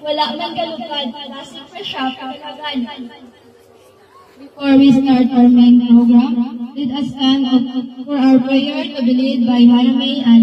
wala man kalupad, lasik pa siya kagalagan. Before we start our main program, let us stand up for our prayer to be led by Maramay and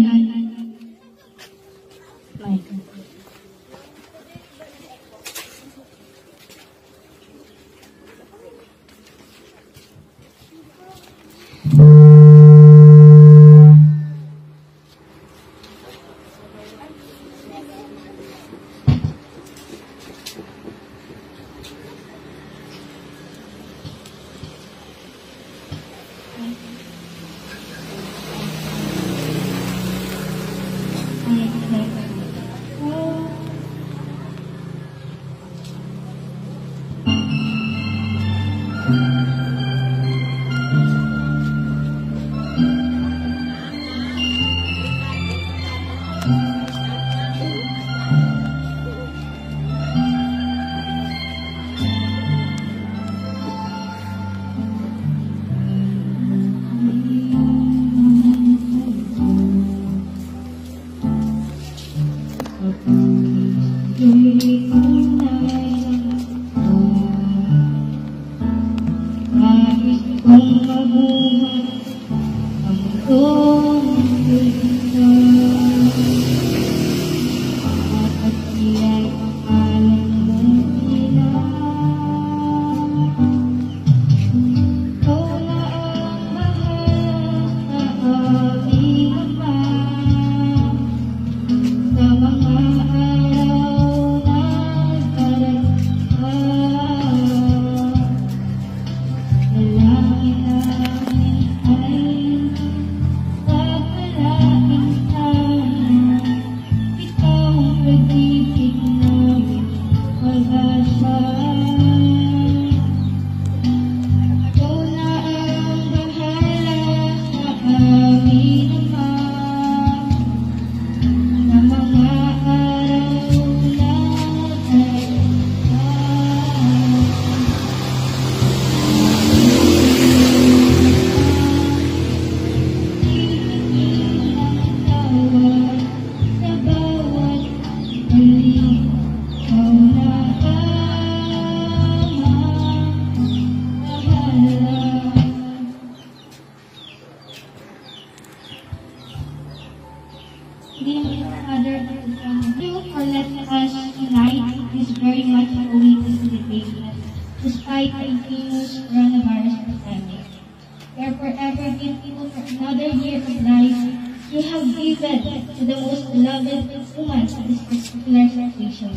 despite the continuous coronavirus pandemic. We are forever grateful for another year of life you have given to the most beloved woman in this particular situation.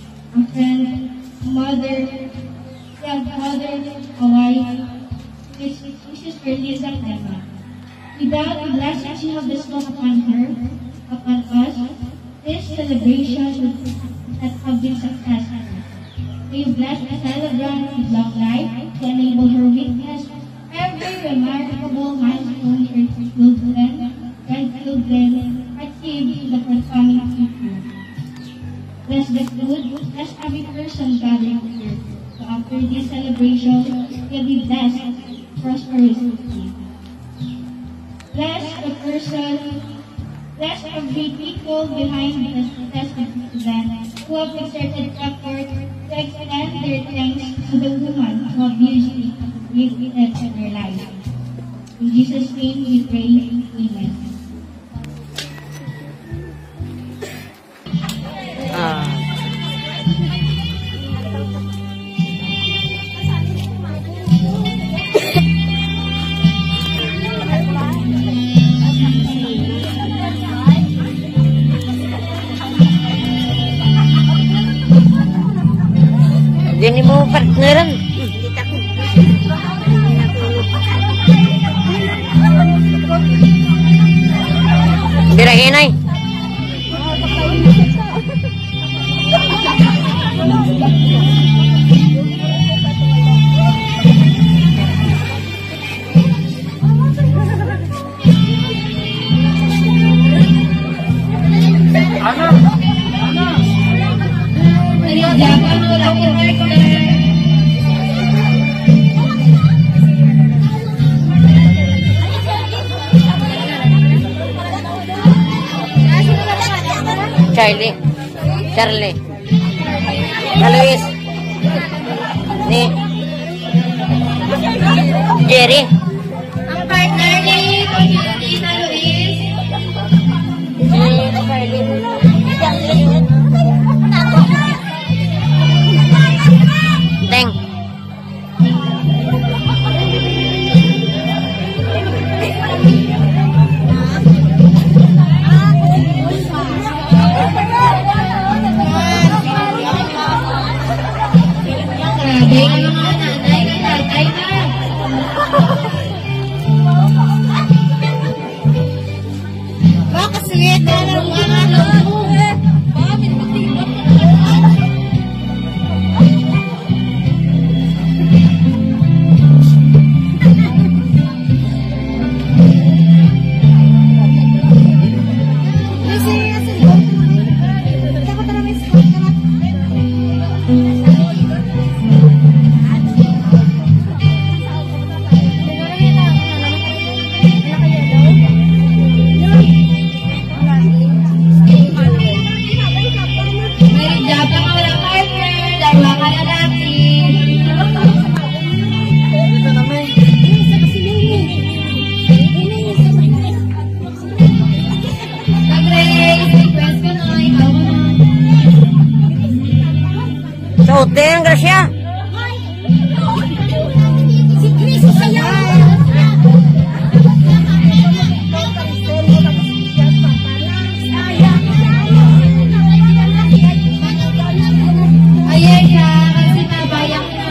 A friend, a mother, grandmother, a wife, Mrs. Berliza Clema. Without the blessings you have bestowed upon her, upon us, this celebration would not have been successful. May you bless the celebrant with long life to enable her witness every remarkable milestone her children, grandchildren achieve in the forthcoming future. Bless the food, bless every person gathered here. So after this celebration, will be blessed prosperously. Bless the person, bless every people behind the success of this event who have exerted effort to extend their thanks to the woman who have usually witnessed in their life. In Jesus' name we pray, Amen. Jadi mau partneran. Birahin ay. Charlie. Luis. Ni Jerry. Ang partner ni Community na Luis. Teng. Grabe ka mga nanay ka tatay ka. Bakit sweet na lang mga loob? Teng, Gracia. Si Chris saya. Ayan siya kasi mabayang na.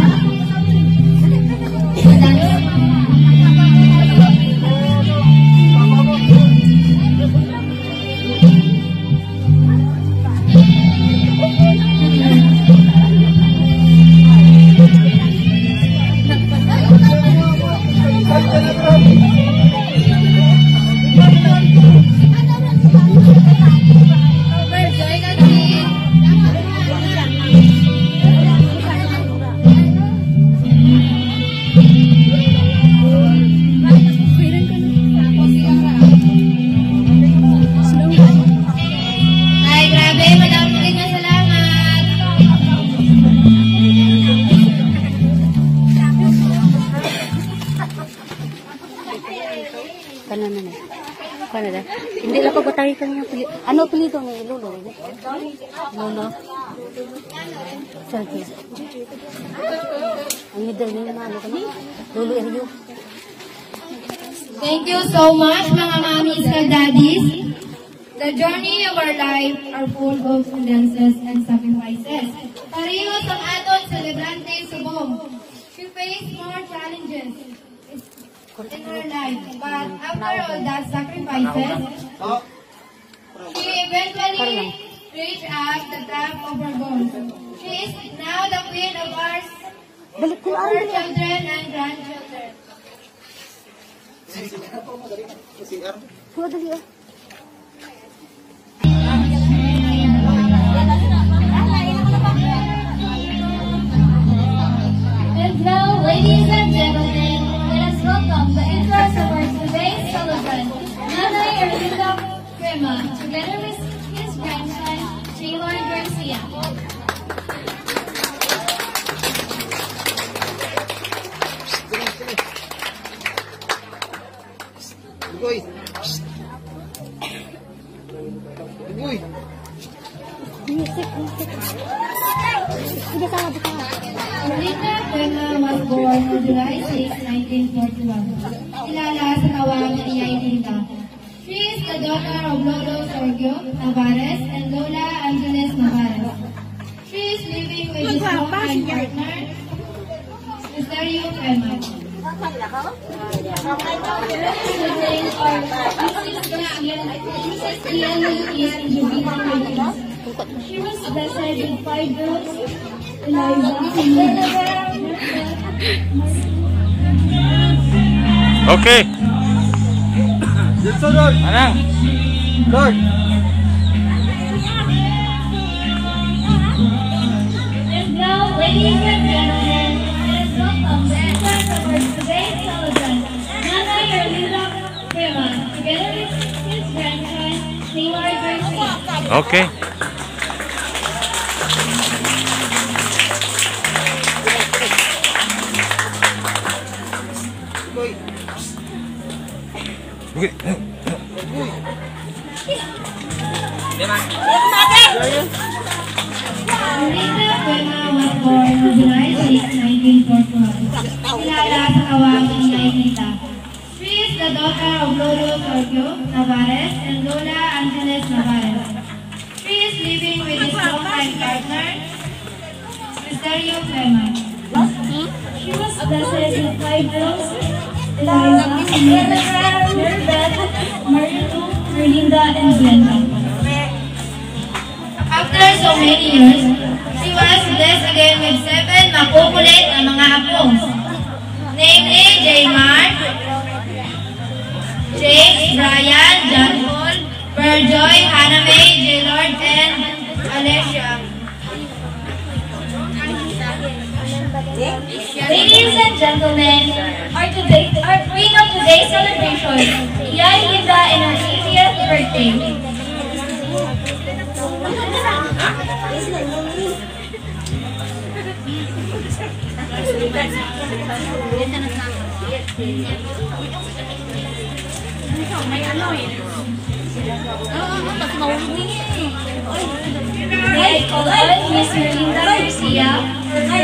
Hindi lang pagbatay kanya. Ano apelido ni Lolo? Lolo. Sergio. Ang middle name na ano kami? Lolo Eryo. Thank you so much mga mommies and daddies. The journey of our life are full of hindrances and sacrifices. Parehas ang aton celebrante subong. She faced more challenges in her life, but after all that sacrifices, she eventually reached up the top of her goals. She is now the queen of our children and grandchildren. And now, ladies and gentlemen, let us welcome the interest of our today's celebrant, Nanay Erlinda Crema, together with his grandson, Taylor Garcia. Uy. Uy. Erlinda Crema was born on July 6, 1941. Kilala sa tawag na Iyay Linda. She is the daughter of Lolo Sergio Navarez and Lola Angeles Navarez. She is living with his long-time partner, Estario Crema. She was blessed with 5 girls, Eliza, Okay. Dito, Lord. Manang. Lord. And now, ladies and gentlemen, let us welcome the entrance of our today's celebrant, Nanay Erlinda Crema, together with his grandson, Taylor Garcia. Okay. Linda Cueva was born on July 6, 1941. Kilala sa Kawang Inaynita. She is the daughter of Lolo Sergio Navarez and Lola Angeles Navarez. She is living with his longtime partner, Misterio Cueva. She was blessed with 5 girls, Eliza, Maribeth, Marilu, Merlinda, and Glenda. After so many years, she was blessed again with 7 makukulit na mga apo. Namely, J. Mark, James, Brian, John Paul, Perjoy, Hannah May, J. Lord, and Alessia. Ladies and gentlemen, our queen of today's celebration, Yay Linda, and her 80th birthday. I call on Miss Merlinda Garcia,